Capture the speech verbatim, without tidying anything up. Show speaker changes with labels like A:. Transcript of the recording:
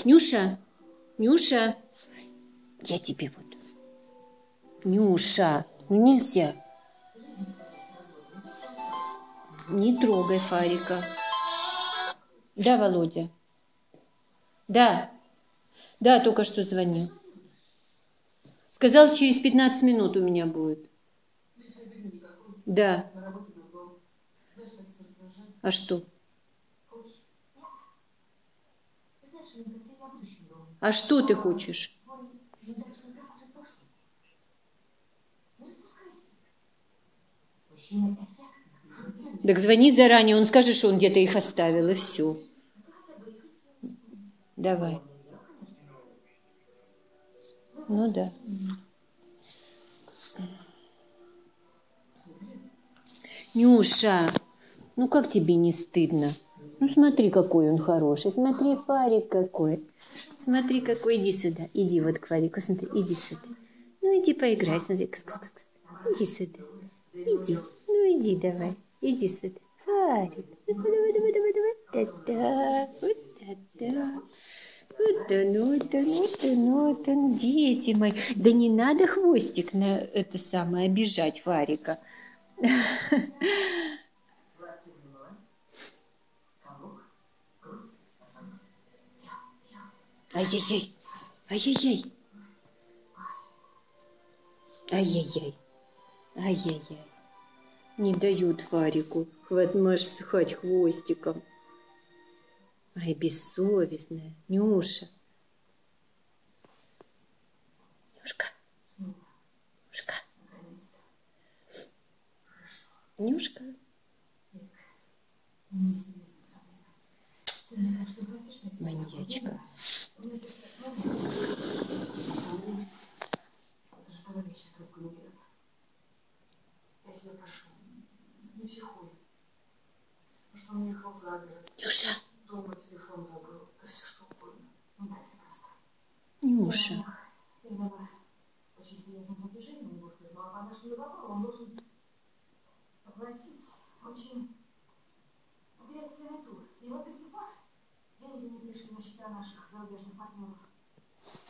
A: Нюша, Нюша, я тебе вот. Нюша, ну нельзя. Не трогай Фарика. Да, Володя? Да. Да, только что звонил. Сказал, через пятнадцать минут у меня будет. Да. А что? А что ты хочешь? Так звони заранее, он скажет, что он где-то их оставил, и все. Давай. Ну да. Нюша, ну как тебе не стыдно? Ну смотри, какой он хороший. Смотри, Фарик какой. Смотри, какой. Иди сюда. Иди вот к Фарику. Смотри, иди сюда. Ну иди поиграй. Смотри. Кс -кс -кс. Иди сюда. Иди. Ну иди давай. Иди сюда. Фарик. Давай, давай, давай, давай. Та-та. Вот та-та. Вот он, вот он, вот он, вот он. Дети мои. Да не надо хвостик на это самое обижать Фарика. Ай-яй-яй, ай-яй-яй, ай-яй-яй, ай-яй-яй. Не дают Фарику махать хвостиком. Ай, бессовестная. Нюша. Нюшка. Нюшка. Нюшка. Маньячка.
B: Я тебя прошу, не психуй. Потому что он ехал за город.
A: Нюша.
B: Дома телефон забыл. Да все что угодно. Ну да, все просто.
A: Нюша.
B: Именно очень серьезным платежением у него фирма, а по нашему договору он должен оплатить очень ответственный тур. И вот до сих пор деньги не пришли на счета наших зарубежных партнеров.